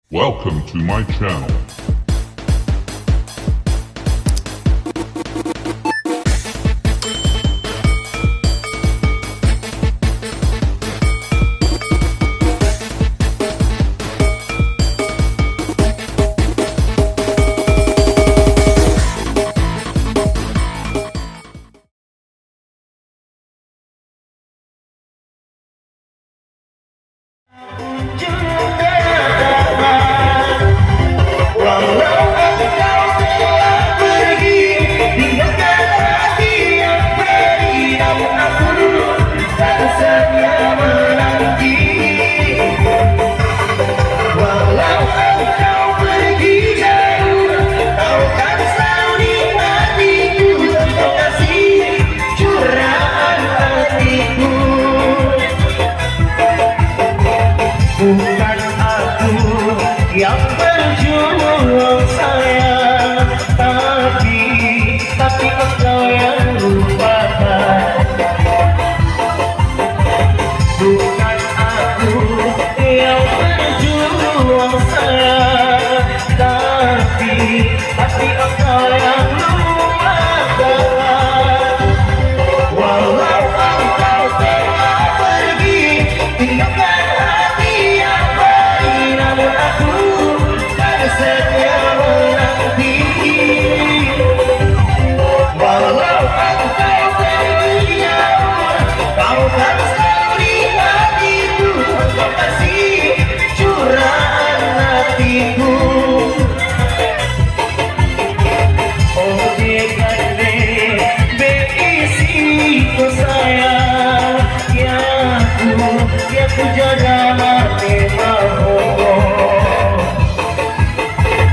Welcome to my channel. Bukan aku yang berjuang sayang, tapi engkau yang lupakan. Bukan aku yang berjuang sayang, tapi engkau yang lupakan. Walau engkau telah pergi, tinggalkan setia menanti. Walau engkau pergi jauh, kau kan selalu di hatiku. Engkau kasih curahan hatiku. Oh dekade beisiku sayang, ya ku jaga mati mahal.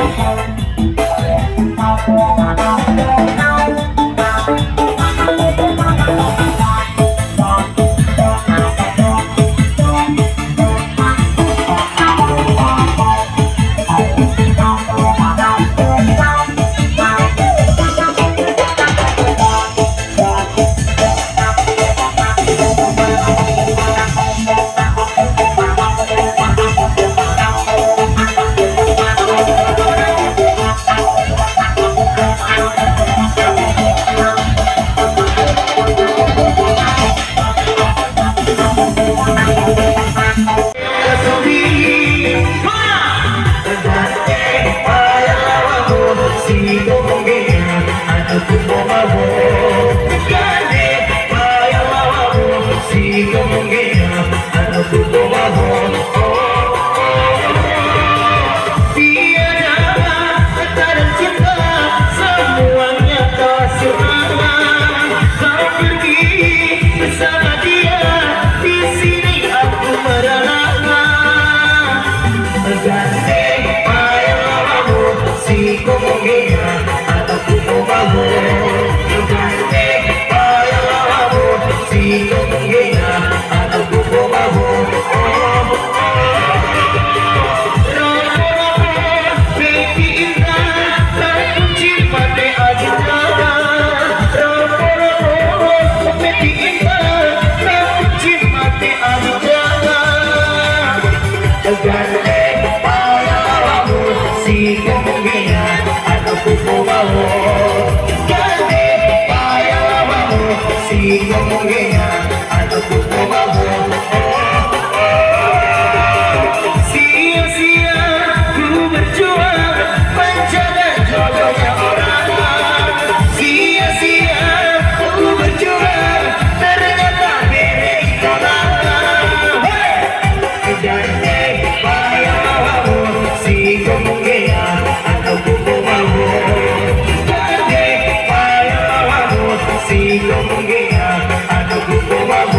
Sia-sia ku berjuang menjaga jodohnya orang. Sia-sia ku berjuang ternyata milik orang. Jadi payamu si kemungkinan atau kuku mau. Jadi payamu si kemungkinan atau kuku mau.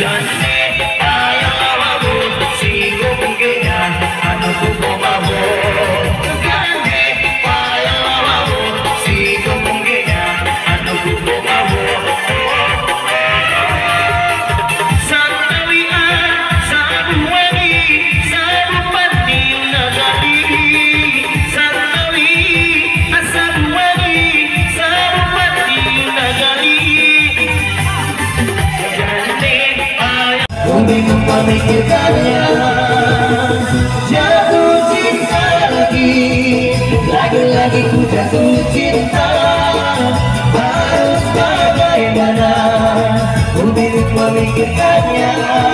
Memikirkannya jatuh cinta lagi ku jatuh cinta. Harus bagaimana ku bingung memikirkannya.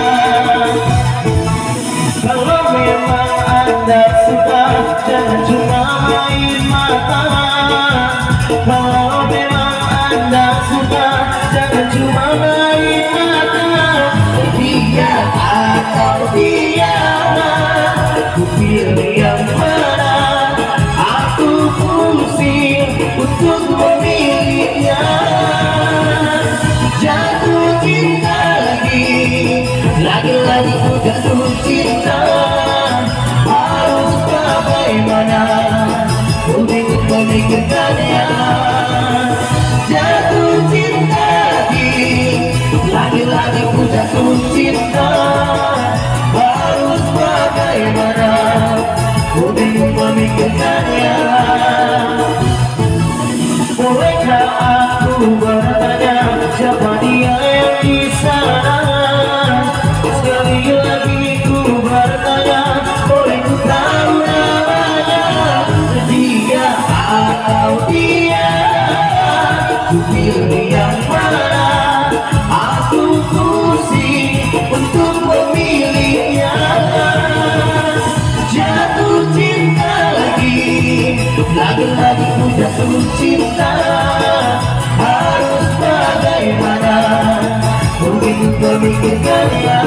Kalau memang Anda suka, jangan cuma main mata. Kalau memang Anda suka, jangan cuma main mata. Dia atau dia, ku pilih yang mana. Aku pusing untuk memilihnya. Jatuh cinta lagi ku jatuh cinta. Harus bagaimana ku bingung memikirkannya. Jatuh cinta lagi ku jatuh cinta. Harus bagaimana ku bingung memikirkannya. Bolehkah aku bertanya siapa dia yang di sana? Sekali lagi ku bertanya, boleh ku tahu namanya? Dia atau dia, ku pilih yang mana. Aku pusing untuk memilihnya. Jatuh cinta lagi ku jatuh cinta. Harus bagaimana ku bingung memikirkannya.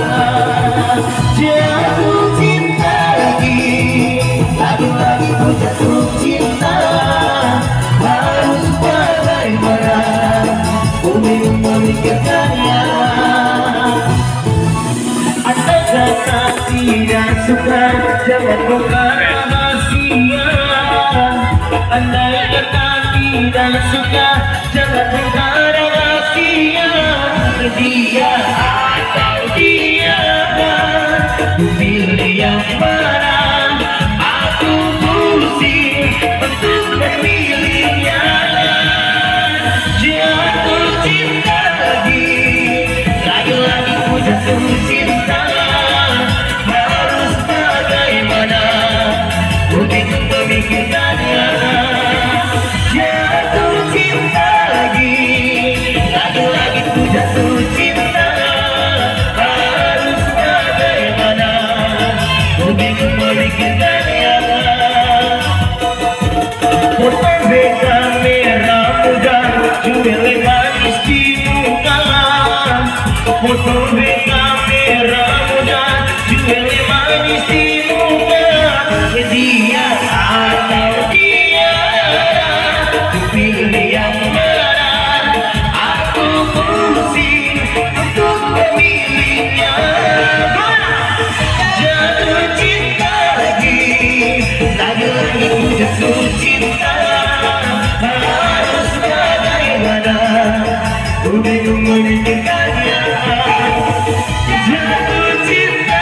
Jatuh cinta lagi ku jatuh cinta. Harus bagaimana ku bingung memikirkannya. Andai kata tidak suka, jangan bongkar rahasia. Andai kata tidak suka, jangan bongkar rahasia. Dia atau dia, ku pilih yang mana. Aku pusing untuk memilihnya. Jatuh cinta lagi ku jatuh cinta. Harus bagaimana ku bingung memikirkannya. Jatuh cinta lagi ku jatuh cinta. Harus bagaimana ku bingung memikirkannya. Foto kamera muda, jumlah manis di muka. Foto kamera muda, jumlah manis di muka. Dia atau dia, ku pilih yang mana. Aku pusing untuk memilihnya. Jatuh cinta lagi ku jatuh cinta. Harus bagaimana ku bingung memikirkannya. Jatuh cinta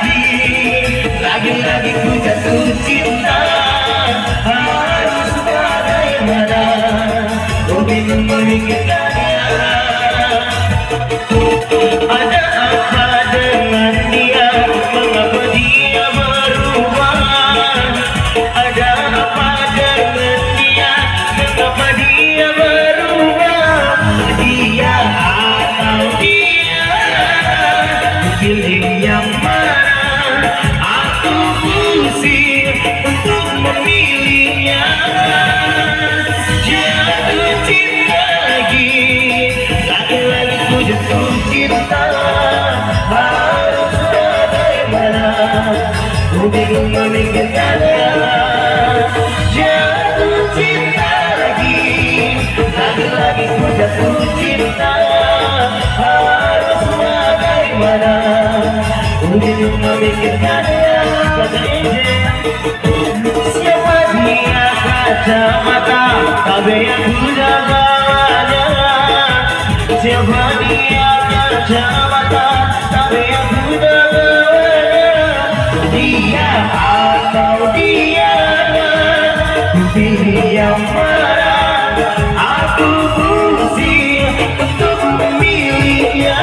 lagi ku jatuh cinta. Harus bagaimana ku bingung memikirkannya. Ada apa dengan dia? Mengapa dia berubah? Ada apa dengan dia? Mengapa dia berubah? Dia atau dia, pilih yang mana. Aku pusing untuk memilihnya. Jatuh cinta lagi ku jatuh cinta. Harus bagaimana ku bingung memikirkannya. Jatuh cinta lagi ku jatuh cinta. Harus bagaimana bagaimana untuk memikirkannya. Siapa dia kacamata tapi yang sudah bawanya. Siapa dia kacamata tapi yang sudah bawanya. Dia atau dia, pilih yang mana. Aku pusing untuk memilihnya.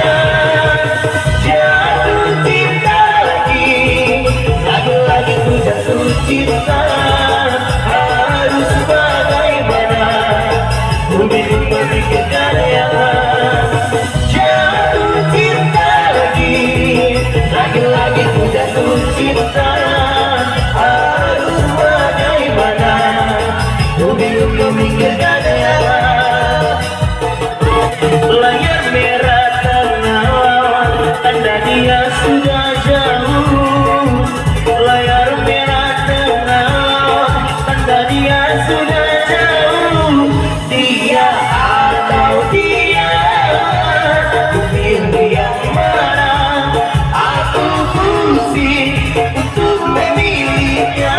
Jatuh cinta lagi, lagi-lagi ku jatuh cinta. Harus bagaimana ku bingung memikirkannya. Jatuh cinta lagi, lagi-lagi ku jatuh cinta. Harus bagaimana ku bingung memikirkannya. Layar merah tengah tanda dia sudah jauh. Layar merah tengah tanda dia sudah jauh. Dia atau dia, pilih yang mana. Aku pusing untuk memilihnya.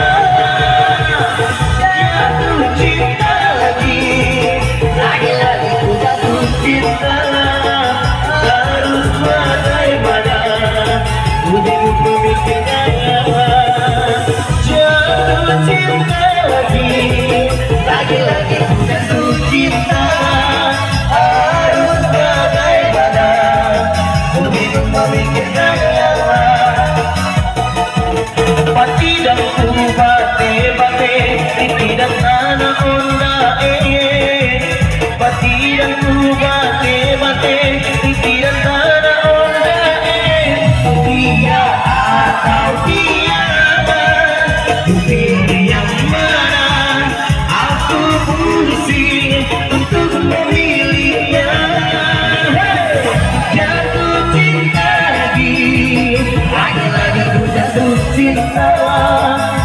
Jatuh cinta lagi, lagi-lagi ku jatuh cinta. Harus bagaimana ku bingung memikirkannya. Jatuh cinta lagi, lagi-lagi ku jatuh cinta. Harus bagaimana ku bingung memikirkannya. Pati dan ku bate-bate di dan tanah onda Pati dan ku bate-bate di dan tanah onda Dia atau dia, pilih yang mana. Aku pusing untuk memilihnya. Jatuh cinta lagi, lagi-lagi ku jatuh cinta.